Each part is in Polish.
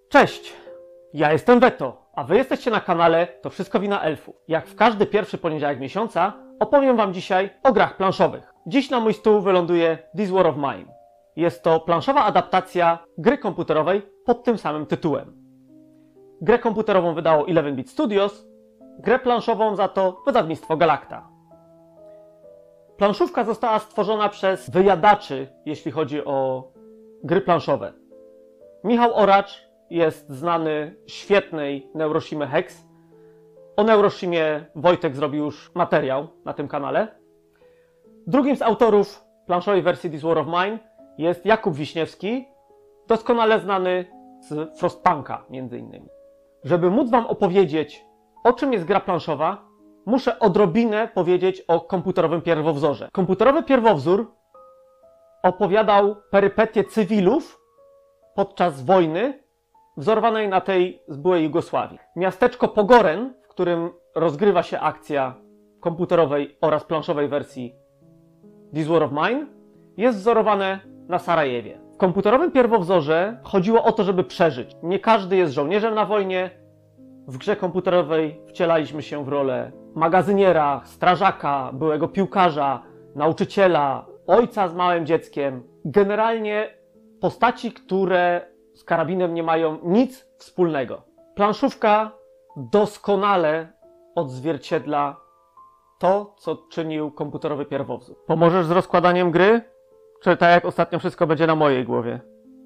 Cześć, ja jestem Veto, a wy jesteście na kanale To Wszystko Wina Elfów. Jak w każdy pierwszy poniedziałek miesiąca opowiem wam dzisiaj o grach planszowych. Dziś na mój stół wyląduje This War of Mine. Jest to planszowa adaptacja gry komputerowej pod tym samym tytułem. Grę komputerową wydało 11-bit Studios, grę planszową za to wydawnictwo Galacta. Planszówka została stworzona przez wyjadaczy, jeśli chodzi o gry planszowe. Michał Oracz jest znany świetnej Neuroshimy Hex. O Neuroshimie Wojtek zrobił już materiał na tym kanale. Drugim z autorów planszowej wersji This War of Mine jest Jakub Wiśniewski, doskonale znany z Frostpunka między innymi. Żeby móc wam opowiedzieć, o czym jest gra planszowa, muszę odrobinę powiedzieć o komputerowym pierwowzorze. Komputerowy pierwowzór opowiadał perypetie cywilów podczas wojny wzorowanej na tej z byłej Jugosławii. Miasteczko Pogoren, w którym rozgrywa się akcja komputerowej oraz planszowej wersji This War of Mine, jest wzorowane na Sarajewie. W komputerowym pierwowzorze chodziło o to, żeby przeżyć. Nie każdy jest żołnierzem na wojnie. W grze komputerowej wcielaliśmy się w rolę magazyniera, strażaka, byłego piłkarza, nauczyciela, ojca z małym dzieckiem. Generalnie postaci, które z karabinem nie mają nic wspólnego. Planszówka doskonale odzwierciedla to, co czynił komputerowy pierwowzór. Pomożesz z rozkładaniem gry? Czy tak jak ostatnio wszystko będzie na mojej głowie?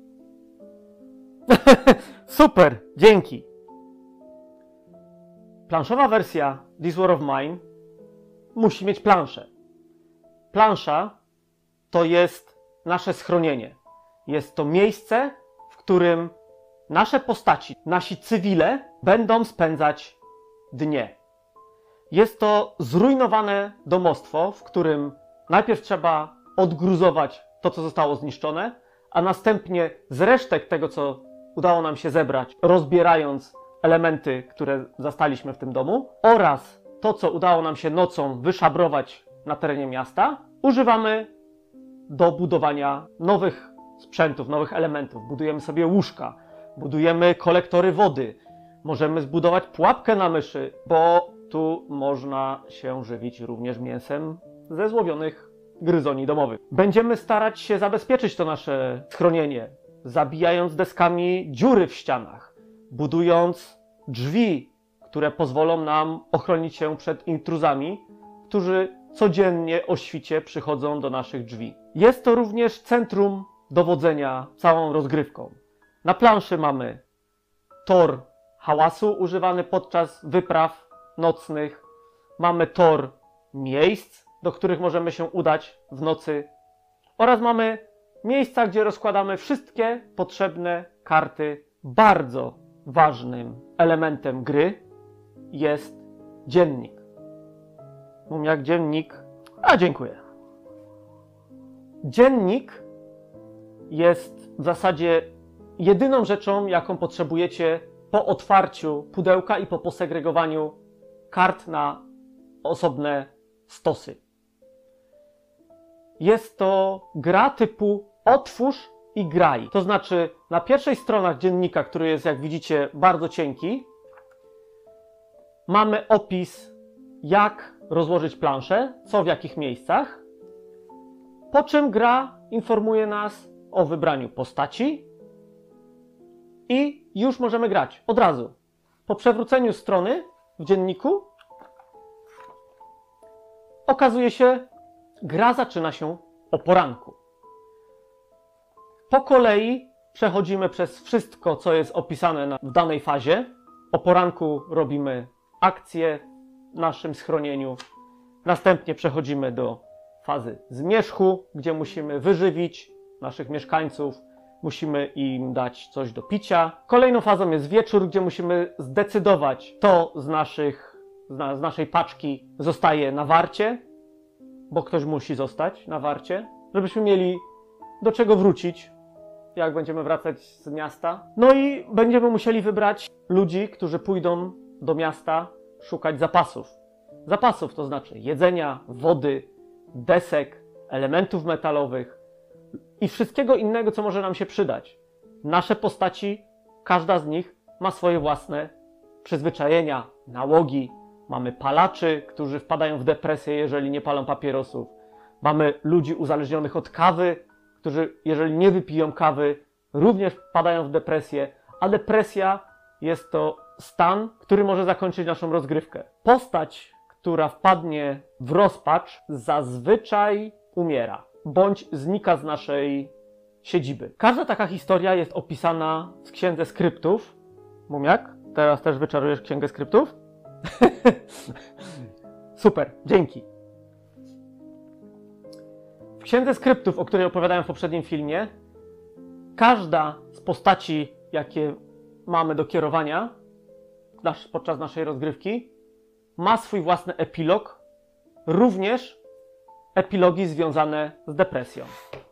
Super, dzięki! Planszowa wersja This War of Mine musi mieć planszę. Plansza to jest nasze schronienie. Jest to miejsce, w którym nasze postaci, nasi cywile będą spędzać dnie. Jest to zrujnowane domostwo, w którym najpierw trzeba odgruzować to, co zostało zniszczone, a następnie z resztek tego, co udało nam się zebrać, rozbierając elementy, które zastaliśmy w tym domu, oraz to, co udało nam się nocą wyszabrować na terenie miasta, używamy do budowania nowych sprzętów, nowych elementów. Budujemy sobie łóżka, budujemy kolektory wody, możemy zbudować pułapkę na myszy, bo tu można się żywić również mięsem ze złowionych gryzoni domowych. Będziemy starać się zabezpieczyć to nasze schronienie, zabijając deskami dziury w ścianach, budując drzwi, które pozwolą nam ochronić się przed intruzami, którzy codziennie o świcie przychodzą do naszych drzwi. Jest to również centrum dowodzenia całą rozgrywką. Na planszy mamy tor hałasu używany podczas wypraw nocnych. Mamy tor miejsc, do których możemy się udać w nocy. Oraz mamy miejsca, gdzie rozkładamy wszystkie potrzebne karty. Bardzo ważnym elementem gry jest dziennik. Jak dziennik? A, dziękuję. Dziennik jest w zasadzie jedyną rzeczą, jaką potrzebujecie po otwarciu pudełka i po posegregowaniu kart na osobne stosy. Jest to gra typu otwórz i graj. To znaczy na pierwszych stronach dziennika, który jest, jak widzicie, bardzo cienki, mamy opis, jak rozłożyć planszę, co w jakich miejscach, po czym gra informuje nas o wybraniu postaci i już możemy grać od razu. Po przewróceniu strony w dzienniku okazuje się, gra zaczyna się o poranku. Po kolei przechodzimy przez wszystko, co jest opisane w danej fazie. O poranku robimy akcję w naszym schronieniu. Następnie przechodzimy do fazy zmierzchu, gdzie musimy wyżywić naszych mieszkańców, musimy im dać coś do picia. Kolejną fazą jest wieczór, gdzie musimy zdecydować, kto z naszej paczki zostaje na warcie, bo ktoś musi zostać na warcie, żebyśmy mieli do czego wrócić, jak będziemy wracać z miasta. No i będziemy musieli wybrać ludzi, którzy pójdą do miasta szukać zapasów. Zapasów to znaczy jedzenia, wody, desek, elementów metalowych i wszystkiego innego, co może nam się przydać. Nasze postaci każda z nich ma swoje własne przyzwyczajenia, nałogi. Mamy palaczy, którzy wpadają w depresję, jeżeli nie palą papierosów. Mamy ludzi uzależnionych od kawy, którzy, jeżeli nie wypiją kawy, również wpadają w depresję. A depresja jest to stan, który może zakończyć naszą rozgrywkę. Postać, która wpadnie w rozpacz, zazwyczaj umiera, bądź znika z naszej siedziby. Każda taka historia jest opisana w Księdze Skryptów. Mumiak, teraz też wyczarujesz Księgę Skryptów? Super, dzięki. W Księdze Skryptów, o której opowiadałem w poprzednim filmie, każda z postaci, jakie mamy do kierowania podczas naszej rozgrywki, ma swój własny epilog, również epilogi związane z depresją.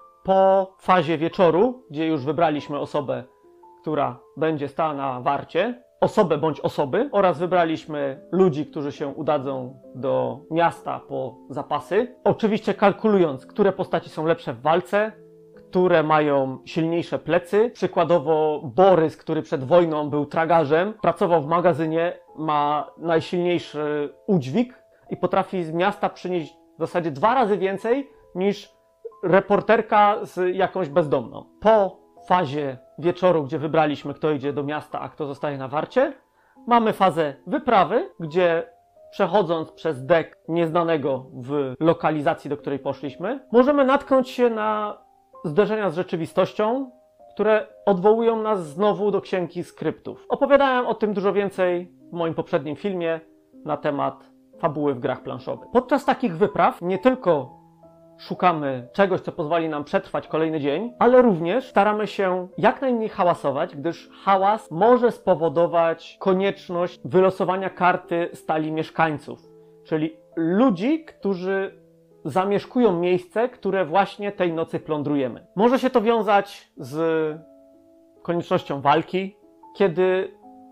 Po fazie wieczoru, gdzie już wybraliśmy osobę, która będzie stała na warcie, osobę bądź osoby, oraz wybraliśmy ludzi, którzy się udadzą do miasta po zapasy. Oczywiście kalkulując, które postaci są lepsze w walce, które mają silniejsze plecy. Przykładowo Borys, który przed wojną był tragarzem, pracował w magazynie, ma najsilniejszy udźwig i potrafi z miasta przynieść w zasadzie 2 razy więcej niż reporterka z jakąś bezdomną. Po fazie wieczoru, gdzie wybraliśmy, kto idzie do miasta, a kto zostaje na warcie, mamy fazę wyprawy, gdzie przechodząc przez dek nieznanego w lokalizacji, do której poszliśmy, możemy natknąć się na zderzenia z rzeczywistością, które odwołują nas znowu do Księgi Skryptów. Opowiadałem o tym dużo więcej w moim poprzednim filmie na temat fabuły w grach planszowych. Podczas takich wypraw nie tylko szukamy czegoś, co pozwoli nam przetrwać kolejny dzień, ale również staramy się jak najmniej hałasować, gdyż hałas może spowodować konieczność wylosowania karty stali mieszkańców, czyli ludzi, którzy zamieszkują miejsce, które właśnie tej nocy plądrujemy. Może się to wiązać z koniecznością walki, kiedy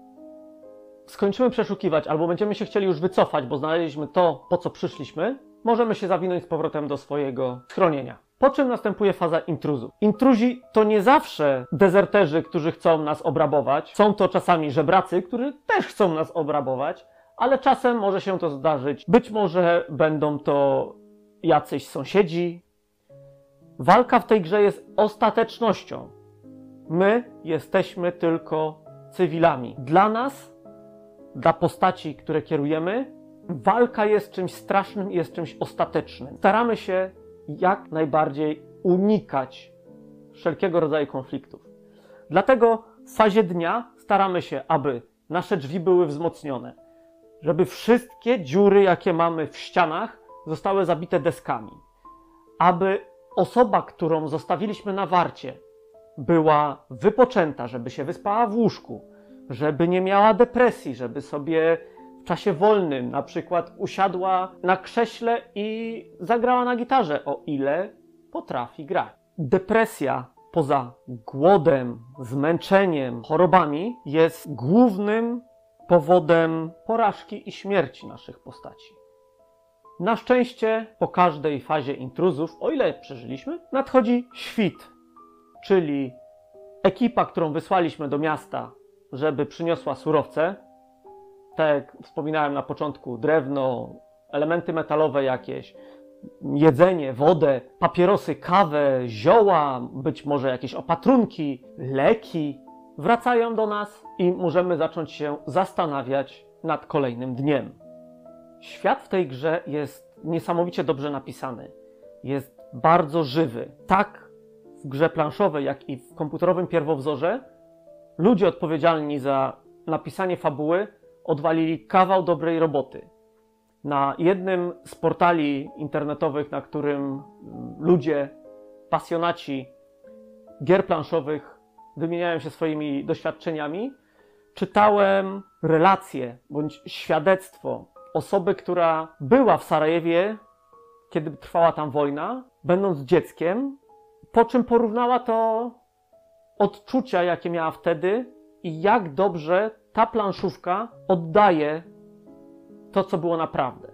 skończymy przeszukiwać albo będziemy się chcieli już wycofać, bo znaleźliśmy to, po co przyszliśmy, możemy się zawinąć z powrotem do swojego schronienia. Po czym następuje faza intruzów. Intruzi to nie zawsze dezerterzy, którzy chcą nas obrabować. Są to czasami żebracy, którzy też chcą nas obrabować, ale czasem może się to zdarzyć. Być może będą to jacyś sąsiedzi. Walka w tej grze jest ostatecznością. My jesteśmy tylko cywilami. Dla nas, dla postaci, które kierujemy, walka jest czymś strasznym i jest czymś ostatecznym. Staramy się jak najbardziej unikać wszelkiego rodzaju konfliktów. Dlatego w fazie dnia staramy się, aby nasze drzwi były wzmocnione, żeby wszystkie dziury, jakie mamy w ścianach, zostały zabite deskami, aby osoba, którą zostawiliśmy na warcie, była wypoczęta, żeby się wyspała w łóżku, żeby nie miała depresji, żeby sobie w czasie wolnym na przykład usiadła na krześle i zagrała na gitarze, o ile potrafi grać. Depresja poza głodem, zmęczeniem, chorobami jest głównym powodem porażki i śmierci naszych postaci. Na szczęście po każdej fazie intruzów, o ile przeżyliśmy, nadchodzi świt, czyli ekipa, którą wysłaliśmy do miasta, żeby przyniosła surowce, tak jak wspominałem na początku, drewno, elementy metalowe jakieś, jedzenie, wodę, papierosy, kawę, zioła, być może jakieś opatrunki, leki, wracają do nas i możemy zacząć się zastanawiać nad kolejnym dniem. Świat w tej grze jest niesamowicie dobrze napisany. Jest bardzo żywy. Tak w grze planszowej, jak i w komputerowym pierwowzorze ludzie odpowiedzialni za napisanie fabuły odwalili kawał dobrej roboty. Na jednym z portali internetowych, na którym ludzie, pasjonaci gier planszowych wymieniają się swoimi doświadczeniami, czytałem relacje bądź świadectwo osoby, która była w Sarajewie, kiedy trwała tam wojna, będąc dzieckiem, po czym porównała to odczucia, jakie miała wtedy i jak dobrze ta planszówka oddaje to, co było naprawdę.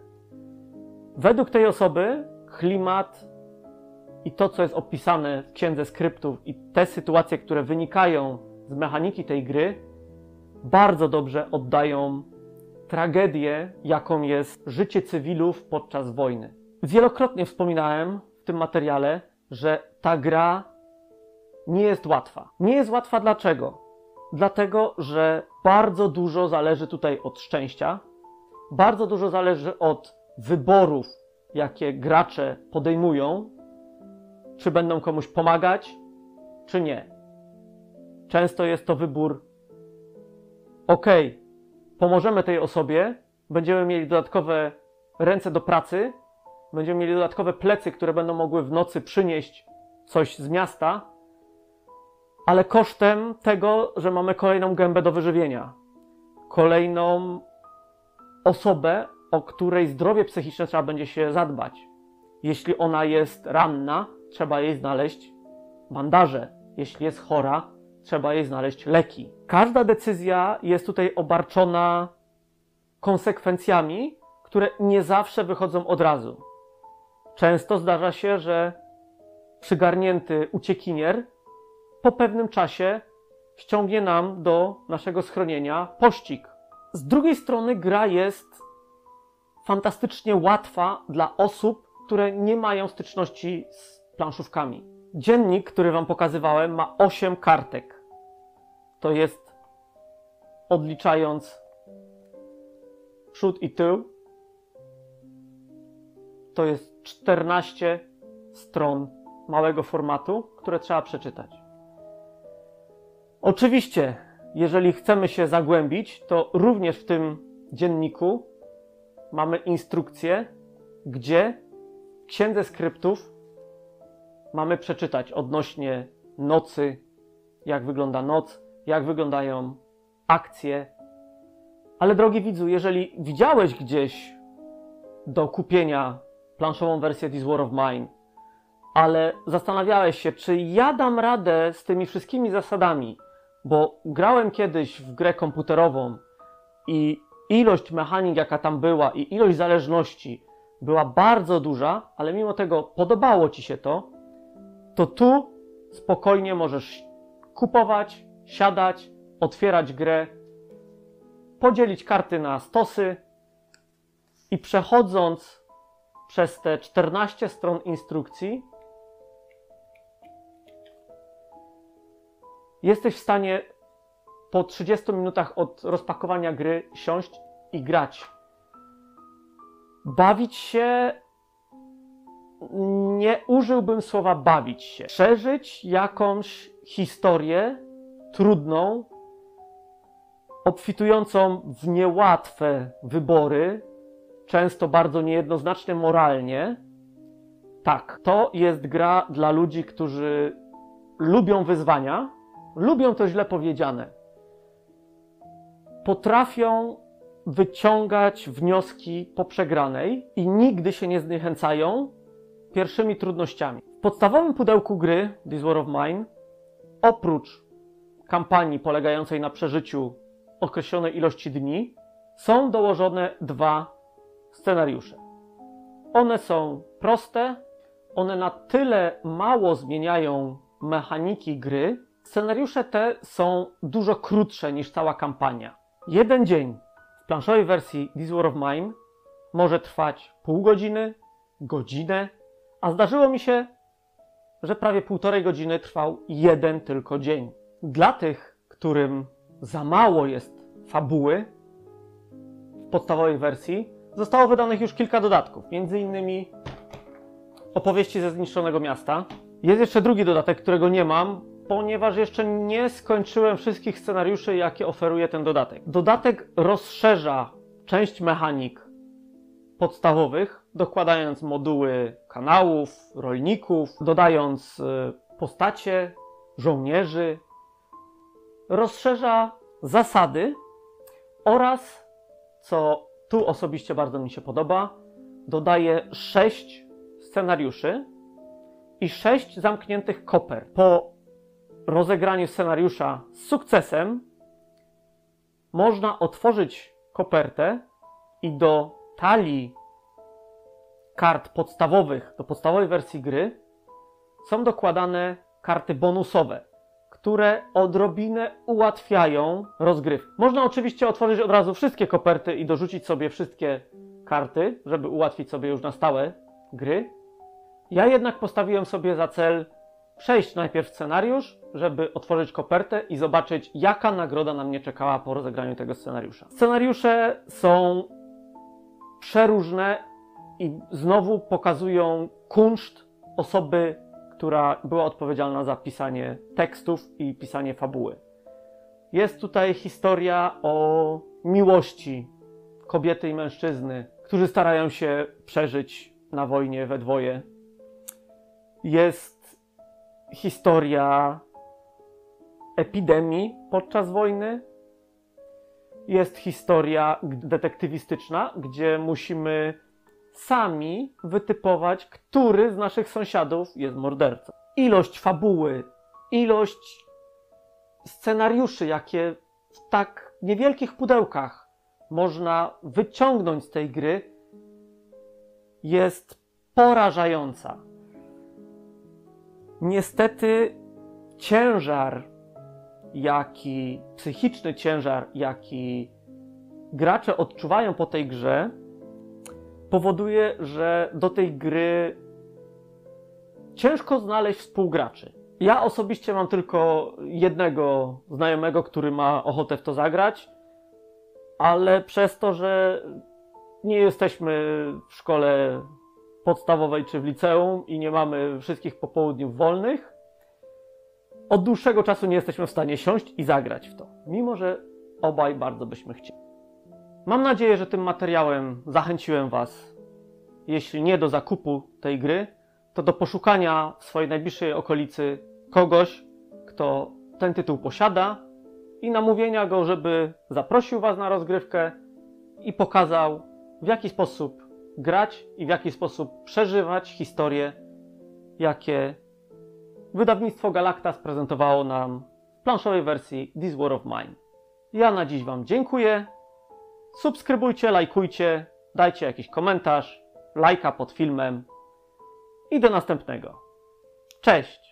Według tej osoby klimat i to, co jest opisane w Księdze Skryptów i te sytuacje, które wynikają z mechaniki tej gry bardzo dobrze oddają tragedię, jaką jest życie cywilów podczas wojny. Wielokrotnie wspominałem w tym materiale, że ta gra nie jest łatwa. Nie jest łatwa dlaczego? Dlatego, że bardzo dużo zależy tutaj od szczęścia, bardzo dużo zależy od wyborów, jakie gracze podejmują, czy będą komuś pomagać, czy nie. Często jest to wybór: ok, pomożemy tej osobie, będziemy mieli dodatkowe ręce do pracy, będziemy mieli dodatkowe plecy, które będą mogły w nocy przynieść coś z miasta, ale kosztem tego, że mamy kolejną gębę do wyżywienia. Kolejną osobę, o której zdrowie psychiczne trzeba będzie się zadbać. Jeśli ona jest ranna, trzeba jej znaleźć bandaże. Jeśli jest chora, trzeba jej znaleźć leki. Każda decyzja jest tutaj obarczona konsekwencjami, które nie zawsze wychodzą od razu. Często zdarza się, że przygarnięty uciekinier po pewnym czasie ściągnie nam do naszego schronienia pościg. Z drugiej strony gra jest fantastycznie łatwa dla osób, które nie mają styczności z planszówkami. Dziennik, który wam pokazywałem, ma 8 kartek. To jest, odliczając przód i tył, to jest 14 stron małego formatu, które trzeba przeczytać. Oczywiście, jeżeli chcemy się zagłębić, to również w tym dzienniku mamy instrukcję, gdzie w księdze skryptów mamy przeczytać odnośnie nocy, jak wygląda noc, jak wyglądają akcje. Ale drogi widzu, jeżeli widziałeś gdzieś do kupienia planszową wersję This War of Mine, ale zastanawiałeś się, czy ja dam radę z tymi wszystkimi zasadami, bo grałem kiedyś w grę komputerową i ilość mechanik, jaka tam była, i ilość zależności była bardzo duża, ale mimo tego podobało ci się to tu spokojnie możesz kupować, siadać, otwierać grę, podzielić karty na stosy i przechodząc przez te 14 stron instrukcji, jesteś w stanie po 30 minutach od rozpakowania gry siąść i grać. Bawić się, nie użyłbym słowa bawić się. Przeżyć jakąś historię trudną, obfitującą w niełatwe wybory, często bardzo niejednoznaczne moralnie. Tak, to jest gra dla ludzi, którzy lubią wyzwania, lubią to źle powiedziane. Potrafią wyciągać wnioski po przegranej i nigdy się nie zniechęcają pierwszymi trudnościami. W podstawowym pudełku gry This War of Mine, oprócz kampanii polegającej na przeżyciu określonej ilości dni, są dołożone 2 scenariusze. One są proste, one na tyle mało zmieniają mechaniki gry. Scenariusze te są dużo krótsze niż cała kampania. Jeden dzień w planszowej wersji This War of Mine może trwać pół godziny, godzinę, a zdarzyło mi się, że prawie 1,5 godziny trwał jeden tylko dzień. Dla tych, którym za mało jest fabuły w podstawowej wersji, zostało wydanych już kilka dodatków, m.in. opowieści ze zniszczonego miasta. Jest jeszcze drugi dodatek, którego nie mam, ponieważ jeszcze nie skończyłem wszystkich scenariuszy, jakie oferuje ten dodatek. Dodatek rozszerza część mechanik podstawowych, dokładając moduły kanałów, rolników, dodając postacie, żołnierzy. Rozszerza zasady oraz, co tu osobiście bardzo mi się podoba, dodaje 6 scenariuszy i 6 zamkniętych kopert. Po rozegraniu scenariusza z sukcesem można otworzyć kopertę i do talii kart podstawowych, do podstawowej wersji gry są dokładane karty bonusowe, które odrobinę ułatwiają rozgrywkę. Można oczywiście otworzyć od razu wszystkie koperty i dorzucić sobie wszystkie karty, żeby ułatwić sobie już na stałe gry. Ja jednak postawiłem sobie za cel przejść najpierw scenariusz, żeby otworzyć kopertę i zobaczyć, jaka nagroda na mnie czekała po rozegraniu tego scenariusza. Scenariusze są przeróżne i znowu pokazują kunszt osoby, która była odpowiedzialna za pisanie tekstów i pisanie fabuły. Jest tutaj historia o miłości kobiety i mężczyzny, którzy starają się przeżyć na wojnie we dwoje. Jest historia epidemii podczas wojny. Jest historia detektywistyczna, gdzie musimy sami wytypować, który z naszych sąsiadów jest mordercą. Ilość fabuły, ilość scenariuszy, jakie w tak niewielkich pudełkach można wyciągnąć z tej gry, jest porażająca. Niestety psychiczny ciężar, jaki gracze odczuwają po tej grze, powoduje, że do tej gry ciężko znaleźć współgraczy. Ja osobiście mam tylko jednego znajomego, który ma ochotę w to zagrać, ale przez to, że nie jesteśmy w szkole podstawowej czy w liceum i nie mamy wszystkich popołudniów wolnych, od dłuższego czasu nie jesteśmy w stanie siąść i zagrać w to, mimo że obaj bardzo byśmy chcieli. Mam nadzieję, że tym materiałem zachęciłem Was, jeśli nie do zakupu tej gry, to do poszukania w swojej najbliższej okolicy kogoś, kto ten tytuł posiada i namówienia go, żeby zaprosił Was na rozgrywkę i pokazał, w jaki sposób grać i w jaki sposób przeżywać historie, jakie wydawnictwo Galacta prezentowało nam w planszowej wersji This War of Mine. Ja na dziś Wam dziękuję. Subskrybujcie, lajkujcie, dajcie jakiś komentarz, lajka pod filmem i do następnego. Cześć!